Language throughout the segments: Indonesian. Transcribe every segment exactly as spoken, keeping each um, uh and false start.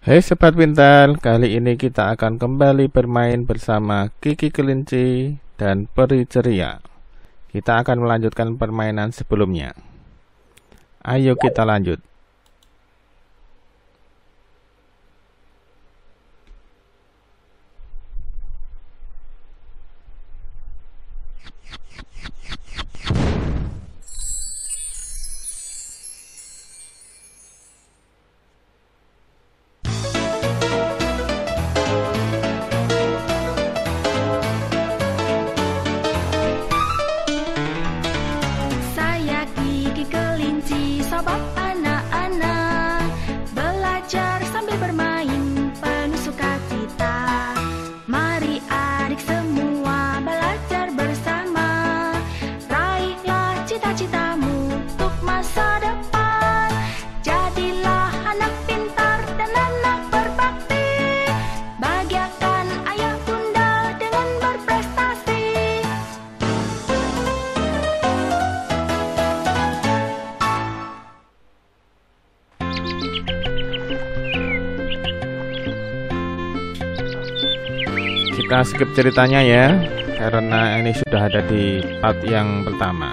Hai sobat pintar, kali ini kita akan kembali bermain bersama Kiki Kelinci dan Peri Ceria. Kita akan melanjutkan permainan sebelumnya. Ayo kita lanjut. Sobat anak-anak, belajar sambil bermain penuh sukacita. Mari adik semua belajar bersama. Raihlah cita-citamu untuk masa depan. Jadilah anak pintar dan anak berbakti. Bahagiakan ayah bunda dengan berprestasi. Kita skip ceritanya ya, karena ini sudah ada di part yang pertama.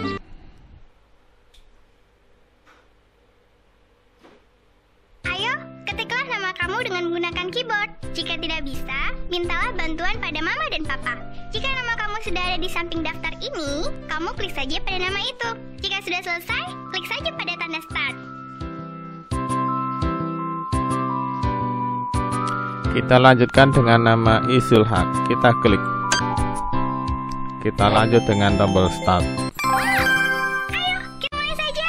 Ayo, ketiklah nama kamu dengan menggunakan keyboard. Jika tidak bisa, mintalah bantuan pada mama dan papa. Jika nama kamu sudah ada di samping daftar ini, kamu klik saja pada nama itu. Jika sudah selesai, klik saja pada tanda start. Kita lanjutkan dengan nama Isul Haq. Kita klik. Kita lanjut dengan tombol start. Ayo, kita mulai saja.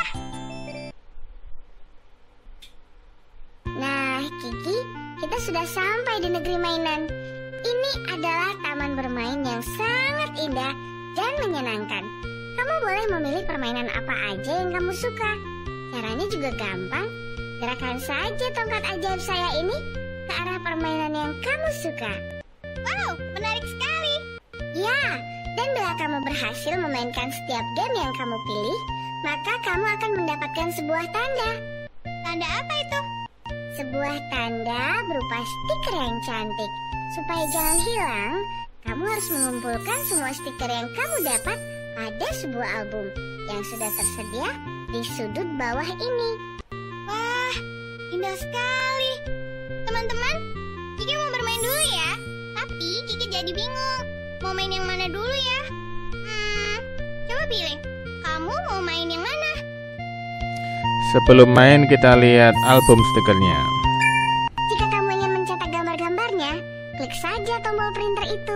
Nah, Kiki, kita sudah sampai di negeri mainan. Ini adalah taman bermain yang sangat indah dan menyenangkan. Kamu boleh memilih permainan apa aja yang kamu suka. Caranya juga gampang. Gerakan saja tongkat ajaib saya ini ke arah permainan yang kamu suka. Wow, menarik sekali. Ya, dan bila kamu berhasil memainkan setiap game yang kamu pilih, maka kamu akan mendapatkan sebuah tanda. Tanda apa itu? Sebuah tanda berupa stiker yang cantik. Supaya jangan hilang, kamu harus mengumpulkan semua stiker yang kamu dapat pada sebuah album yang sudah tersedia di sudut bawah ini. Wah, indah sekali. Teman-teman, Kiki mau bermain dulu ya. Tapi Kiki jadi bingung, mau main yang mana dulu ya? Hmm, coba pilih. Kamu mau main yang mana? Sebelum main kita lihat album stikernya. Jika kamu ingin mencetak gambar-gambarnya, klik saja tombol printer itu.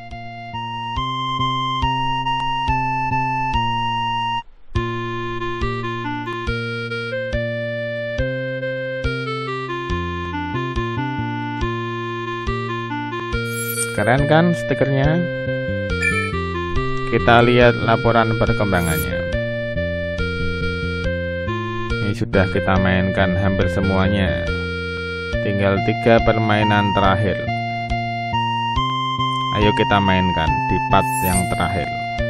Keren kan stikernya? Kita lihat laporan perkembangannya. Ini sudah kita mainkan hampir semuanya. Tinggal tiga permainan terakhir. Ayo kita mainkan di part yang terakhir.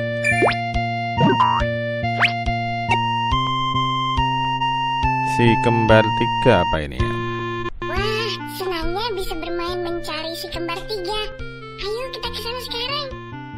Si kembar tiga apa ini ya? Wah, senangnya bisa bermain mencari si kembar tiga. Ayo kita ke sana sekarang.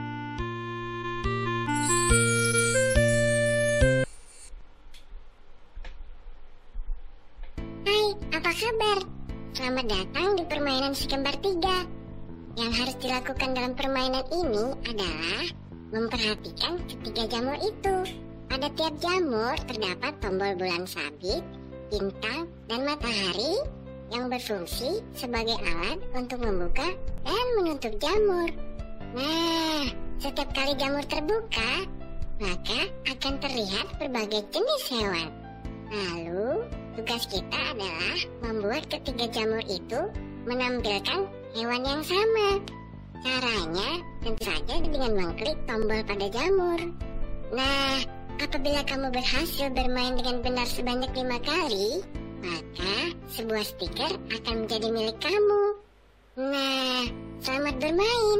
Hai, apa kabar? Selamat datang di permainan si kembar tiga. Yang harus dilakukan dalam permainan ini adalah memperhatikan ketiga jamur itu. Pada tiap jamur terdapat tombol bulan sabit, bintang, dan matahari yang berfungsi sebagai alat untuk membuka dan menutup jamur. Nah, setiap kali jamur terbuka, maka akan terlihat berbagai jenis hewan. Lalu, tugas kita adalah membuat ketiga jamur itu menampilkan hewan yang sama. Caranya tentu saja dengan mengklik tombol pada jamur. Nah, apabila kamu berhasil bermain dengan benar sebanyak lima kali, maka sebuah stiker akan menjadi milik kamu. Nah, selamat bermain.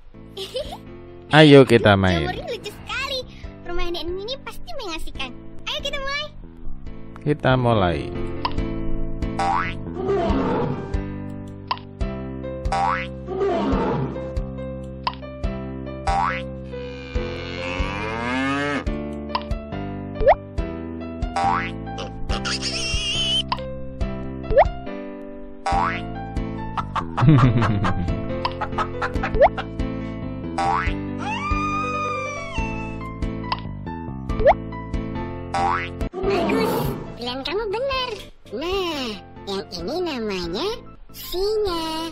Ayo kita main. Jamurnya lucu sekali. Permainan ini pasti mengasihkan. Ayo kita mulai. Kita mulai. Bagus, pilihan kamu benar. Nah, yang ini namanya singa.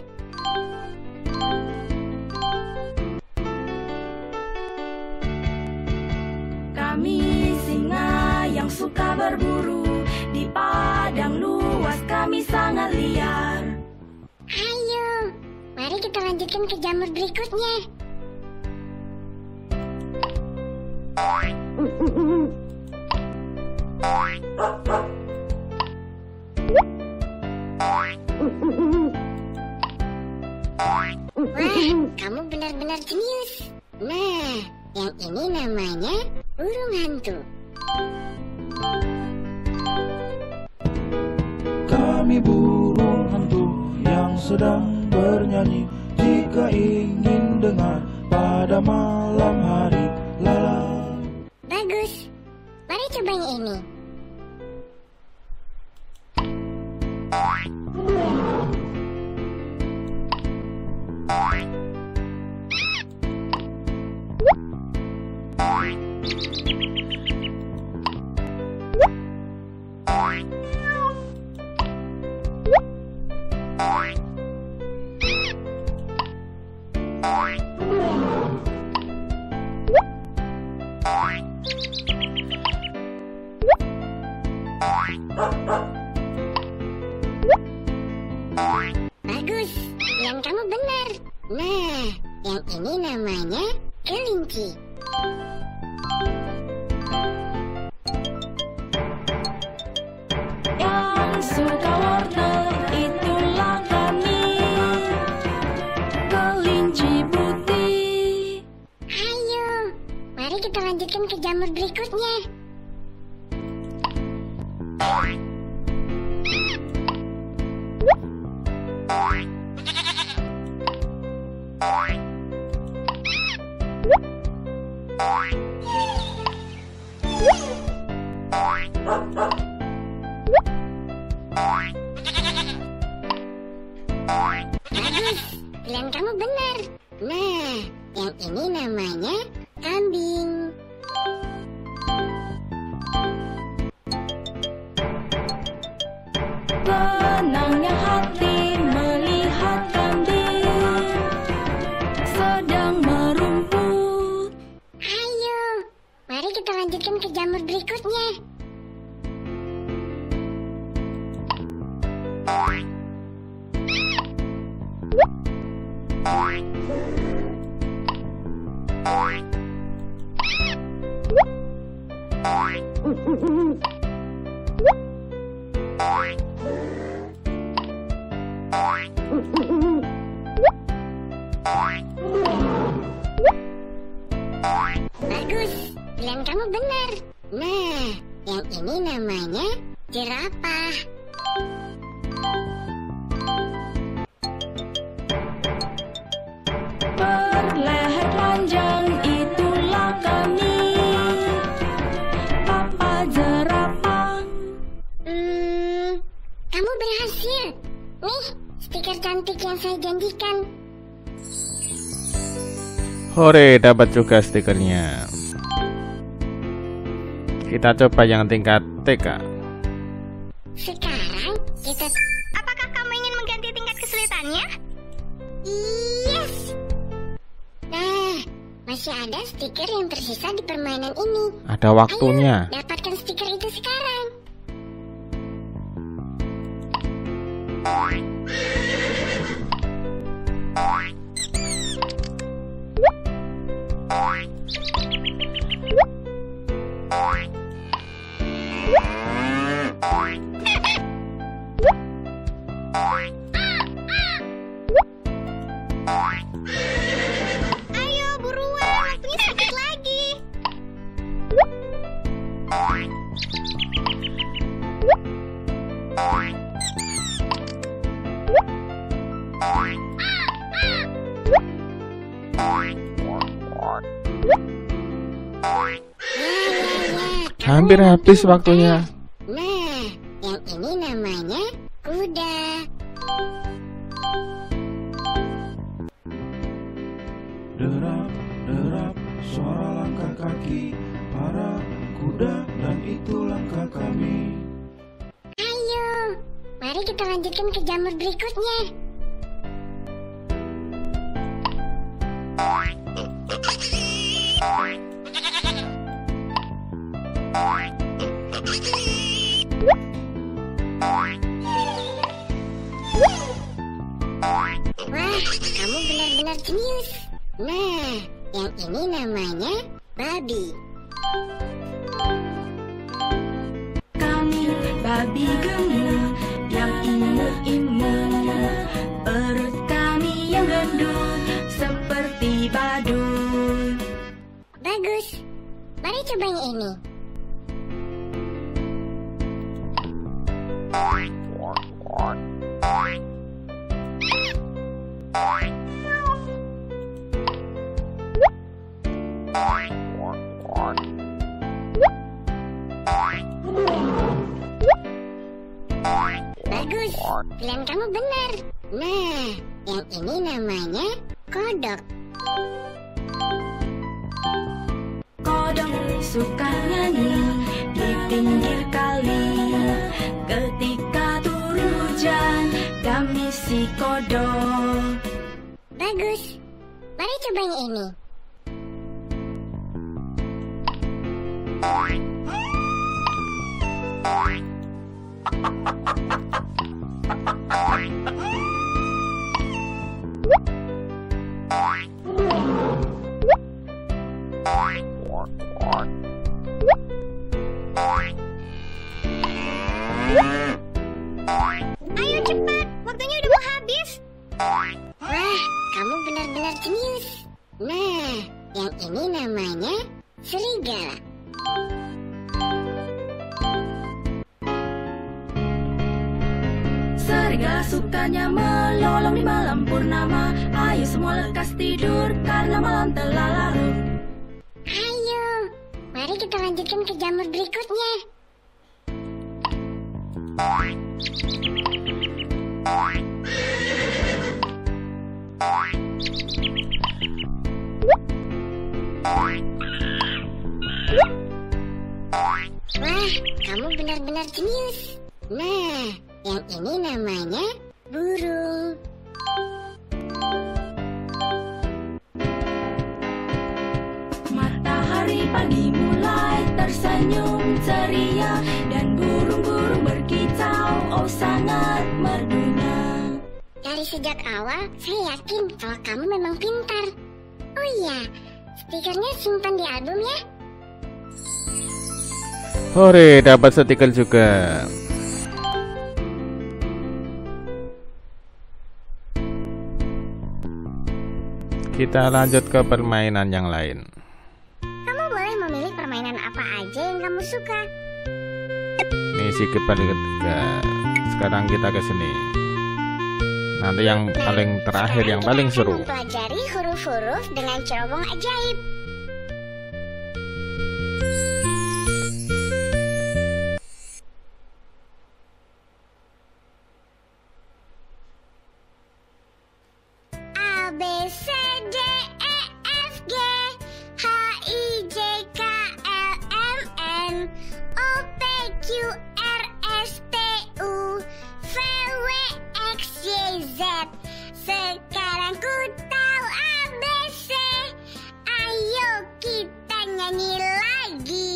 Kami singa yang suka berburu, di padang luas kami sangat liar. Ayo, mari kita lanjutkan ke jamur berikutnya. Wah, kamu benar-benar jenius. Nah, yang ini namanya burung hantu. Kami burung hantu yang sedang bernyanyi, jika ingin dengar pada malam hari. Lala. Bagus, mari coba yang ini. Bagus, yang kamu benar. Nah, yang ini namanya kelinci. Yang suka warna itulah kami, kelinci putih. Ayo, mari kita lanjutkan ke jamur berikutnya. Bagus, pilihan kamu benar. Nah, yang ini namanya kambing. Tenangnya hati melihat kambing sedang merumput. Ayo, mari kita lanjutkan ke jamur berikutnya. Bagus, pilihan kamu benar. Nah, yang ini namanya jerapah. Berleher panjang itulah kami, Papa jerapah. Hmm, kamu berhasil. Nih, stiker cantik yang saya janjikan. Hore, dapat juga stikernya. Kita coba yang tingkat T K. Sekarang kita... Apakah kamu ingin mengganti tingkat kesulitannya? Yes! Nah, masih ada stiker yang tersisa di permainan ini. Ada waktunya. Ayo, dapatkan stiker itu sekarang. Ayo buruan, waktunya sedikit lagi. Hampir habis waktunya. Nah, yang ini namanya kuda. mudah dan itu langkah kami. Ayo, mari kita lanjutkan ke jamur berikutnya. Wah, kamu benar-benar jenius. Nah, yang ini namanya babi. Kami babi gemuk yang imut-imut, perut kami yang gendut seperti badut. Bagus, mari coba yang ini. Bagus, pilihan kamu benar. Nah, yang ini namanya kodok. Kodok suka nyanyi di pinggir kali. Ketika turun hujan, kami si kodok. Bagus, mari coba yang ini. Ayo cepat, waktunya udah mau habis. Wah, kamu benar-benar jenius. Nah, yang ini namanya serigala. Serigala sukanya melolong di malam purnama. Ayo semua lekas tidur karena malam telah larut. Ayo, mari kita lanjutkan ke jamur berikutnya. Wah, kamu benar-benar jenius. Nah, yang ini namanya burung. Matahari pagi mulai tersenyum ceria dan burung-burung berkicau, oh sangat merdunya. Dari sejak awal, saya yakin kalau kamu memang pintar. Oh iya, stikernya simpan di album ya. Hore, dapat stiker juga. Kita lanjut ke permainan yang lain. Kamu boleh memilih permainan apa aja yang kamu suka. Misi ketiga. Sekarang kita ke sini. Nanti yang Nah, paling terakhir, sekarang yang kita paling akan seru. mempelajari huruf-huruf dengan cerobong ajaib. A, B, C, D, E, F, G, H, I, J, K, L, M, N, O, P, Q, R, S, T, U, V, W, X, Y, Z. Sekarang ku tahu A, B, C. Ayo kita nyanyi lagi.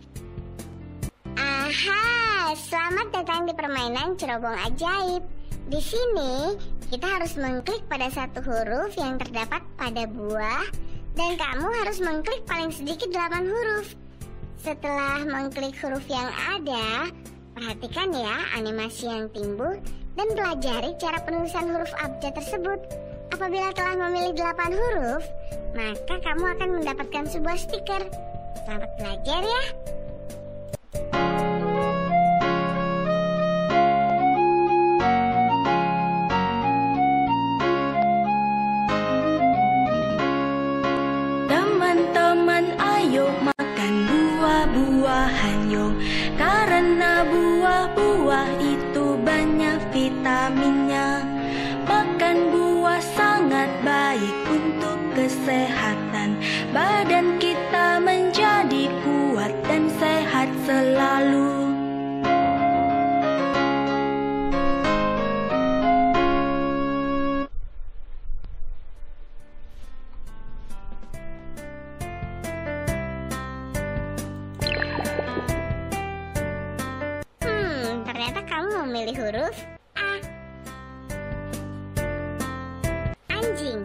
Aha, selamat datang di permainan cerobong ajaib. Di sini kita harus mengklik pada satu huruf yang terdapat pada buah dan kamu harus mengklik paling sedikit delapan huruf. Setelah mengklik huruf yang ada, perhatikan ya animasi yang timbul dan pelajari cara penulisan huruf abjad tersebut. Apabila telah memilih delapan huruf, maka kamu akan mendapatkan sebuah stiker. Selamat belajar ya. Teman-teman ayo makan buah-buahan yo, karena buah-buah itu banyak vitaminnya. Makan buah sangat baik untuk kesehatan. Badan kita menjadi kuat dan sehat selalu. Hmm, ternyata kamu memilih huruf A. Anjing.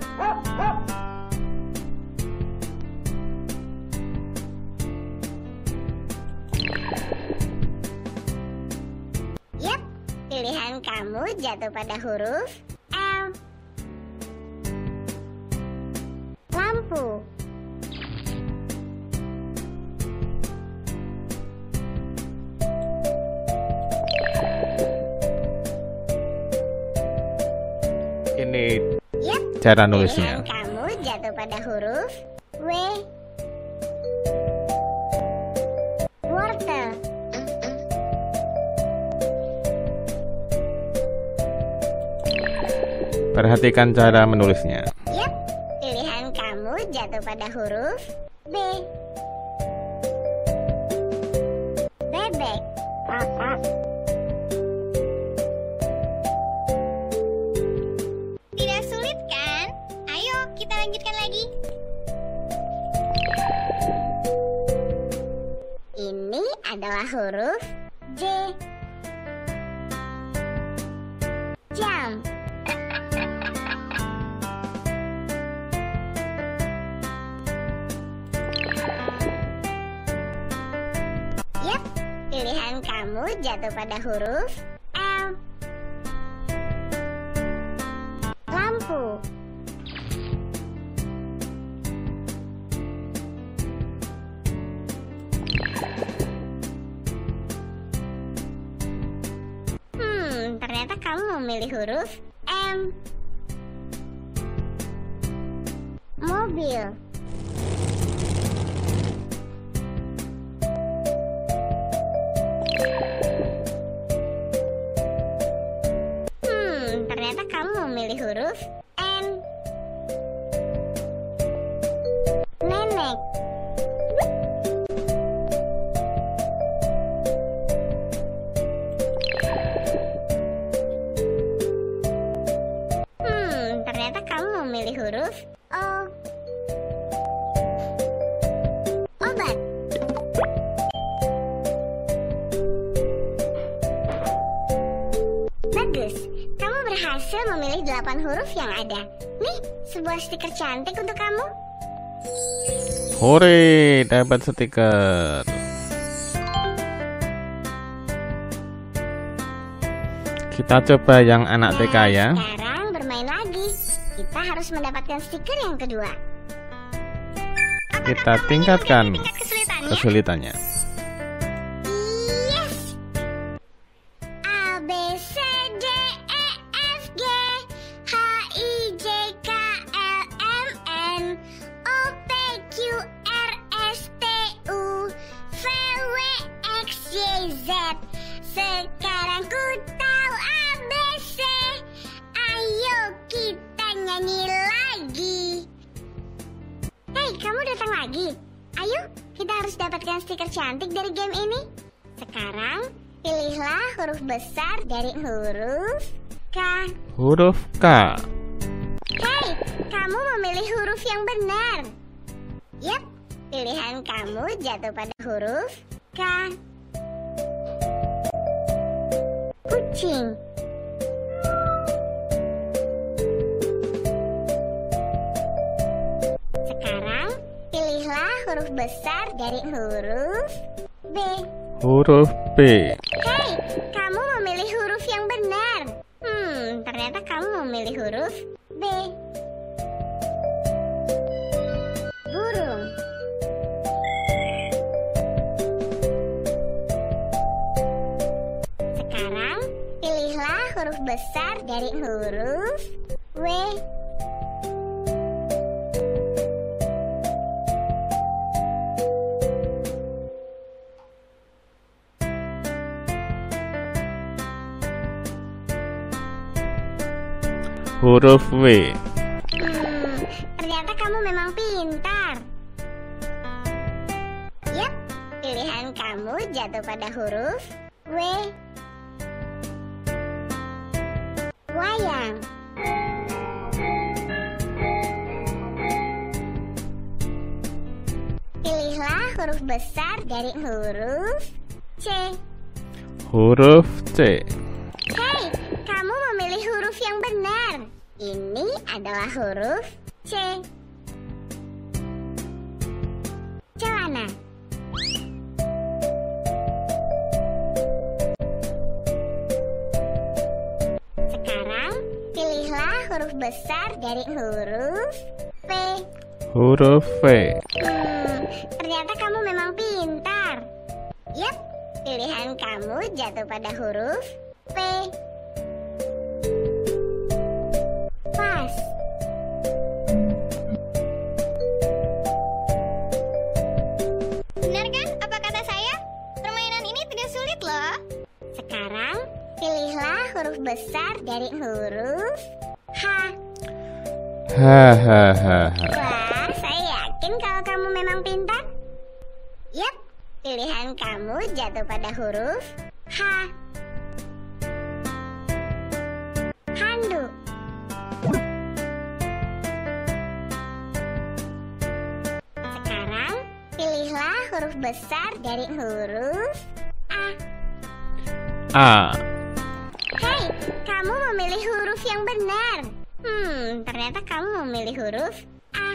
Yap, pilihan kamu jatuh pada huruf L. Lampu. Ini Yap, cara nulisnya. pilihan kamu jatuh pada huruf W. Wortel. Perhatikan cara menulisnya. Yap, pilihan kamu jatuh pada huruf B. Bebek. Tidak sulit kan? Ayo kita lanjutkan lagi. Ini adalah huruf J. Jam. Yap, pilihan kamu jatuh pada huruf L. Lampu. Hmm, ternyata kamu memilih huruf M. Mobil. Hmm, ternyata kamu memilih huruf N. Nenek. Hmm, ternyata kamu memilih huruf O. Obat. Bagus, kamu berhasil memilih delapan huruf yang ada. Nih, sebuah stiker cantik untuk kamu. Hore, dapat stiker. Kita coba yang anak T K ya. Sekarang bermain lagi. Kita harus mendapatkan stiker yang kedua. Apakah Kita kamu tingkatkan ingin tingkat kesulitannya? kesulitannya. Yes. A B C D E F G H I J K L M N O P Q R S T U V W X Y Z. Sekarang ku tahu A B C. Ayo kita nyanyi lagi. Hei, kamu datang lagi. Ayo, kita harus dapatkan stiker cantik dari game ini. Sekarang, pilihlah huruf besar dari huruf K. Huruf K. Hei, kamu memilih huruf yang benar. Yap, pilihan kamu jatuh pada huruf K. Kucing. Sekarang, pilihlah huruf besar dari huruf B. Huruf B. Hei, kamu memilih huruf yang benar. Hmm, ternyata kamu memilih huruf B. Burung. Sekarang, pilihlah huruf besar dari huruf W. Huruf W. Hmm, ternyata kamu memang pintar. Yap, pilihan pilihan kamu jatuh pada huruf W. Wayang. Pilihlah huruf besar dari huruf C. Huruf C. Hei, kamu memilih huruf yang benar. Ini adalah huruf C. Celana. Sekarang pilihlah huruf besar dari huruf V. Huruf V. Hmm, ternyata kamu memang pintar. Yap, pilihan kamu jatuh pada huruf P. Pas. Benar kan apa kata saya? Permainan ini tidak sulit loh. Sekarang pilihlah huruf besar dari huruf H. Hahaha. Wah, saya yakin kalau kamu memang pintar. Yap, pilihan kamu jatuh pada huruf H. Handuk. Sekarang pilihlah huruf besar dari huruf A. A. Hei, kamu memilih huruf yang benar. Hmm, ternyata kamu memilih huruf A.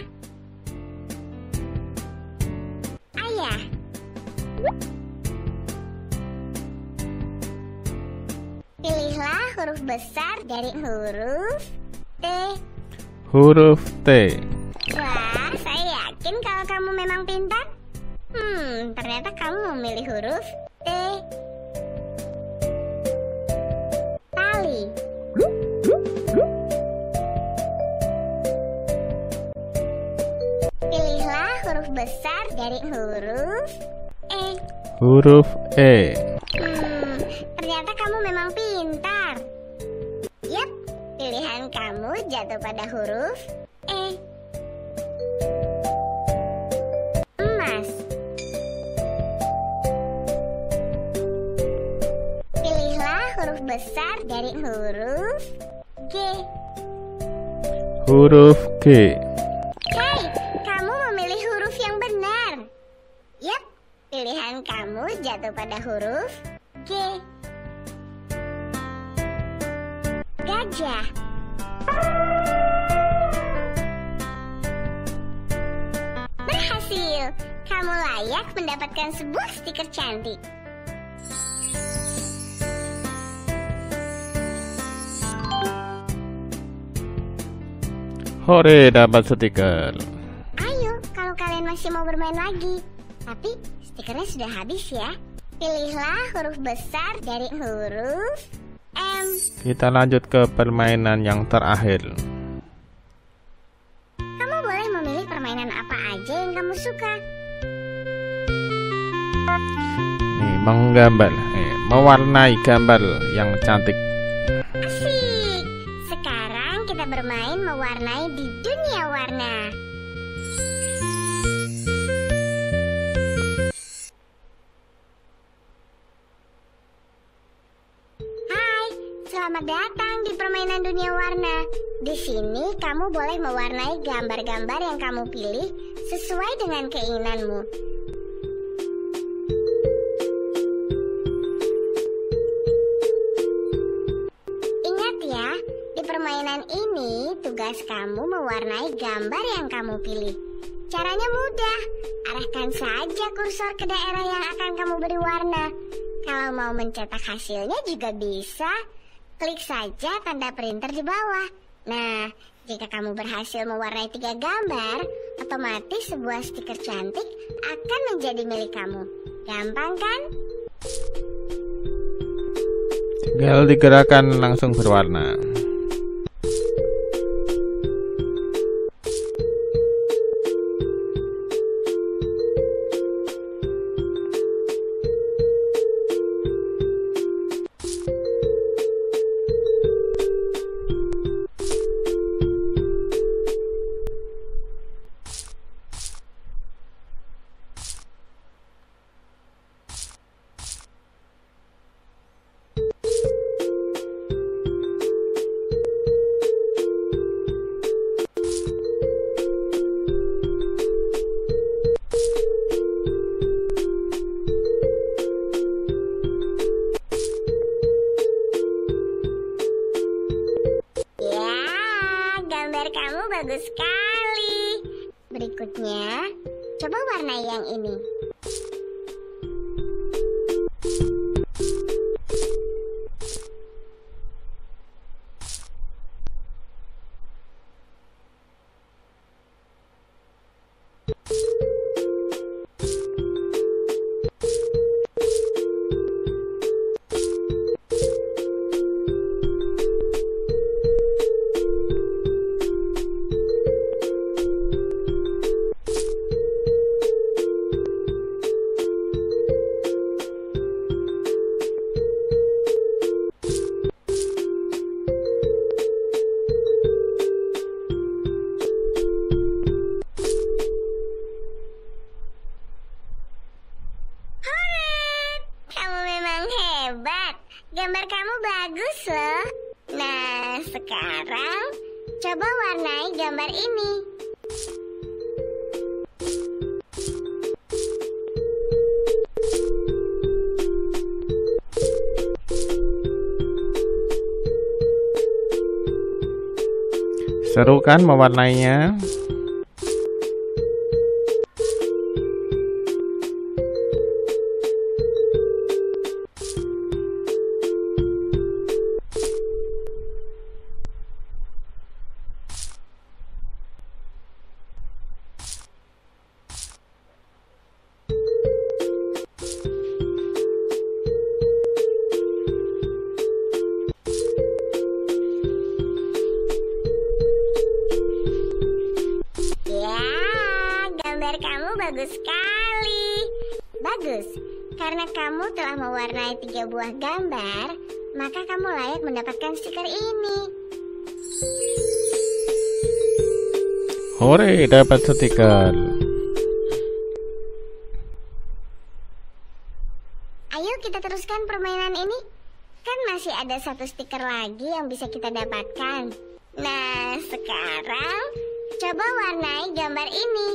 Ayah. Pilihlah huruf besar dari huruf T. Huruf T. Wah, saya yakin kalau kamu memang pintar. Hmm, ternyata kamu memilih huruf T. Tali. Pilihlah huruf besar dari huruf E. Huruf E. Hmm, ternyata kamu memang pintar. Yap, pilihan kamu jatuh pada huruf E. Emas. Pilihlah huruf besar dari huruf G. Huruf G. Hei, kamu memilih huruf yang benar. Yap, pilihan kamu jatuh pada huruf G. Gajah. Berhasil. Kamu layak mendapatkan sebuah stiker cantik. Hore, dapat stiker. Ayo, kalau kalian masih mau bermain lagi. Tapi stikernya sudah habis ya. Pilihlah huruf besar dari huruf M. Kita lanjut ke permainan yang terakhir. Kamu boleh memilih permainan apa aja yang kamu suka. Nih, menggambar, eh, mewarnai gambar yang cantik. Asik. Sekarang kita bermain mewarnai di dunia warna. Hai, selamat datang di permainan dunia warna. Di sini kamu boleh mewarnai gambar-gambar yang kamu pilih sesuai dengan keinginanmu. Ingat ya, di permainan ini tugas kamu mewarnai gambar yang kamu pilih. Caranya mudah, arahkan saja kursor ke daerah yang akan kamu beri warna. Kalau mau mencetak hasilnya juga bisa. Klik saja tanda printer di bawah. Nah, jika kamu berhasil mewarnai tiga gambar, otomatis sebuah stiker cantik akan menjadi milik kamu. Gampang kan? Tinggal digerakkan langsung berwarna. bagus sekali. Berikutnya, coba warnai yang ini. Gambar kamu bagus loh. Nah, sekarang coba warnai gambar ini. Seru kan mewarnainya? Gambar kamu bagus sekali. Bagus, karena kamu telah mewarnai tiga buah gambar, maka kamu layak mendapatkan stiker ini. Hore, dapat stiker. Ayo kita teruskan permainan ini. Kan masih ada satu stiker lagi yang bisa kita dapatkan. Nah, sekarang coba warnai gambar ini.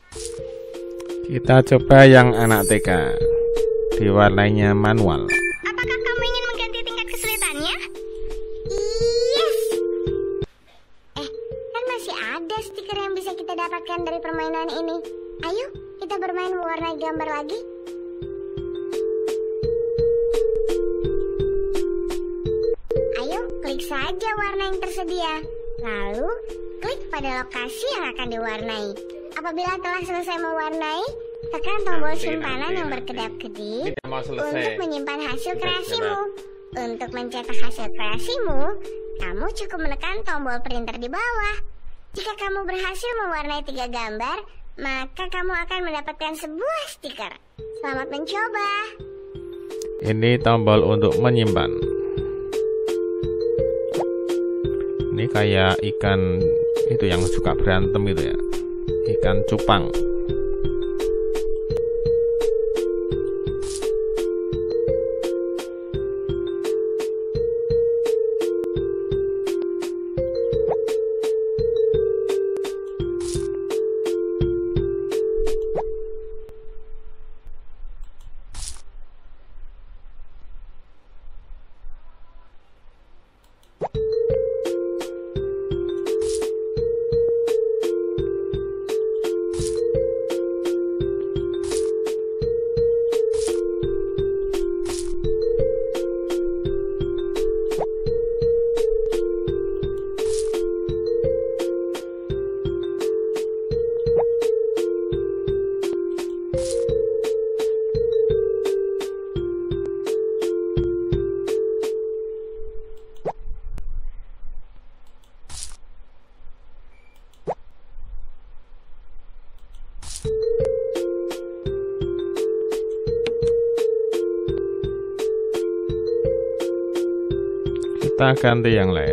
Kita coba yang anak T K. Diwarnainya manual. Apakah kamu ingin mengganti tingkat kesulitannya? Yes. Eh, kan masih ada stiker yang bisa kita dapatkan dari permainan ini. Ayo, kita bermain mewarnai gambar lagi. Ayo, klik saja warna yang tersedia. Lalu, klik pada lokasi yang akan diwarnai. Apabila telah selesai mewarnai, tekan tombol Nanti, simpanan nanti, yang nanti. berkedap-kedip Tidak mau selesai. untuk menyimpan hasil Sudah, kreasimu. sudah. Untuk mencetak hasil kreasimu, kamu cukup menekan tombol printer di bawah. Jika kamu berhasil mewarnai tiga gambar, maka kamu akan mendapatkan sebuah stiker. Selamat mencoba. Ini tombol untuk menyimpan. Ini kayak ikan itu yang suka berantem itu ya. Ikan cupang. Kita ganti yang lain.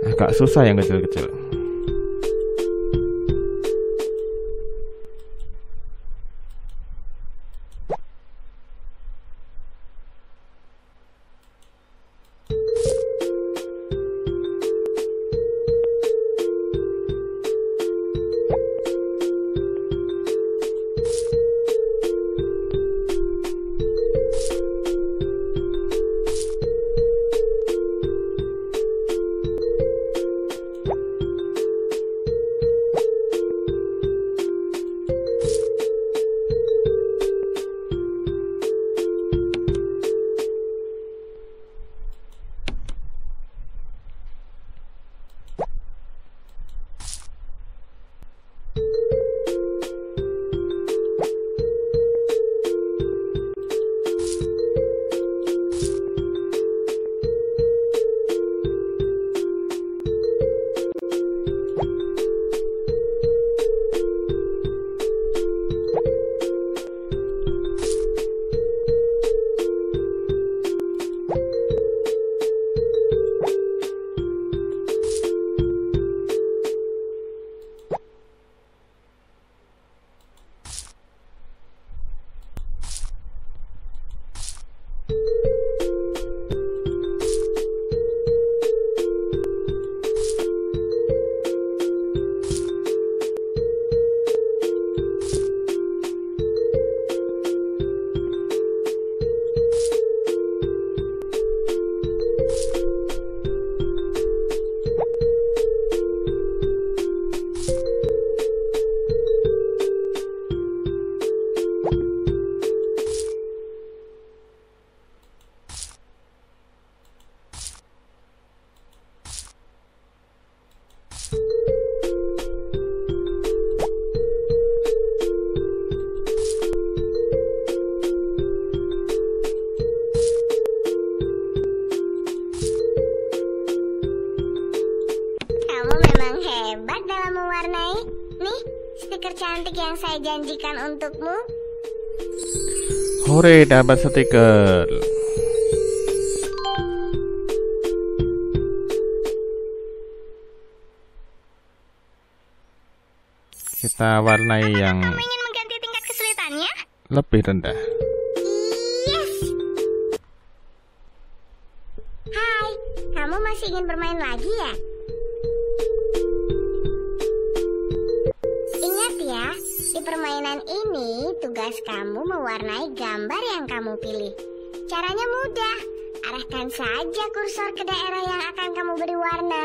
Agak susah yang kecil-kecil. stiker cantik yang saya janjikan untukmu. Hore, dapat stiker. Kita warnai yang Kamu ingin mengganti tingkat kesulitannya? lebih rendah. Yes. Hai, kamu masih ingin bermain lagi ya? Ingat ya, di permainan ini tugas kamu mewarnai gambar yang kamu pilih. Caranya mudah, arahkan saja kursor ke daerah yang akan kamu beri warna.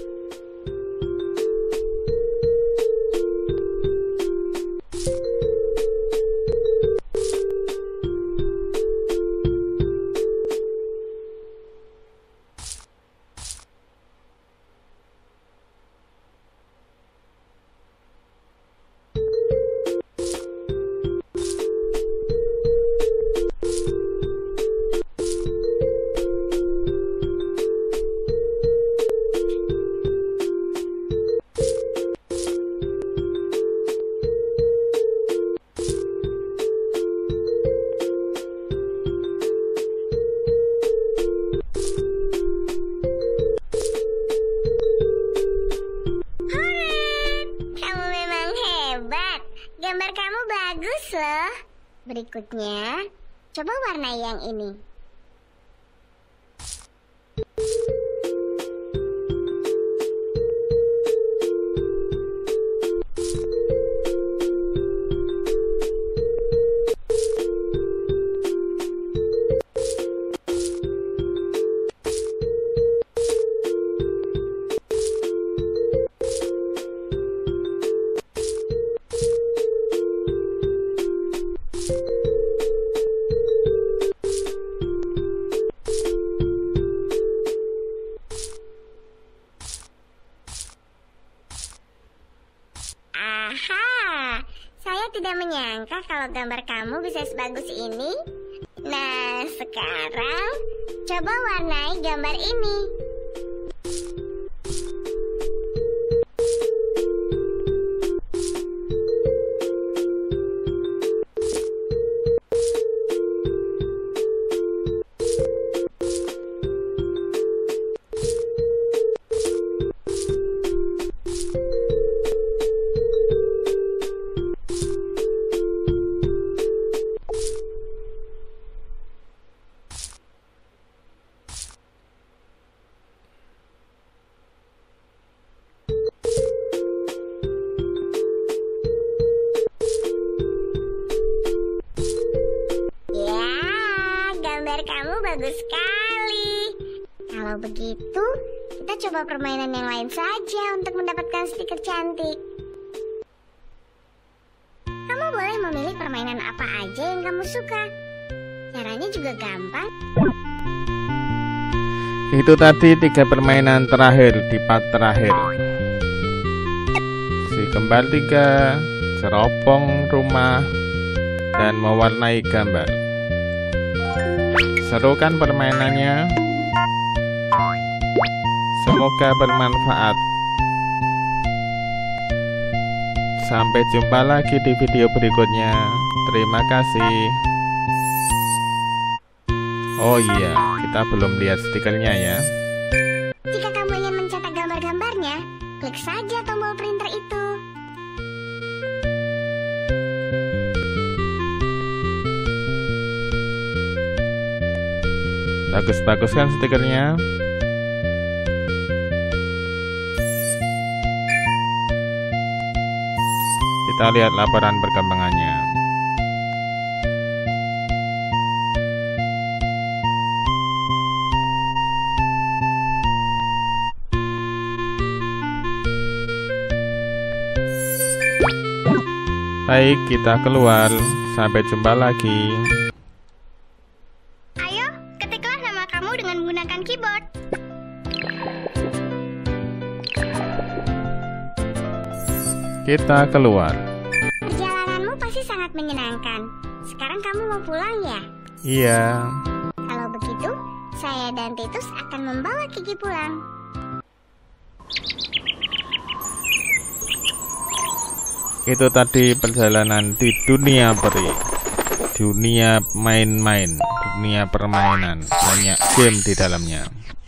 Gambar kamu bagus loh. Berikutnya, coba warnai yang ini. Aha, saya tidak menyangka kalau gambar kamu bisa sebagus ini. Nah, sekarang coba warnai gambar ini. sekali. Kalau begitu, kita coba permainan yang lain saja untuk mendapatkan stiker cantik. Kamu boleh memilih permainan apa aja yang kamu suka. Caranya juga gampang. Itu tadi tiga permainan terakhir di part terakhir. Si kembar tiga, ceropong rumah, dan mewarnai gambar. Seru kan permainannya? Semoga bermanfaat. Sampai jumpa lagi di video berikutnya. Terima kasih. Oh iya, kita belum lihat stikernya ya. Jika kamu ingin mencetak gambar-gambarnya, klik saja tombol printer itu. Bagus-bagus kan stikernya? Kita lihat laporan perkembangannya. Baik, kita keluar. Sampai jumpa lagi. Ayo, ketiklah nama kamu dengan menggunakan keyboard. Kita keluar. Perjalananmu pasti sangat menyenangkan. Sekarang kamu mau pulang ya? Iya. Kalau begitu, saya dan Titus akan membawa Kiki pulang. Itu tadi perjalanan di dunia peri. Dunia main-main, dunia permainan, banyak game di dalamnya.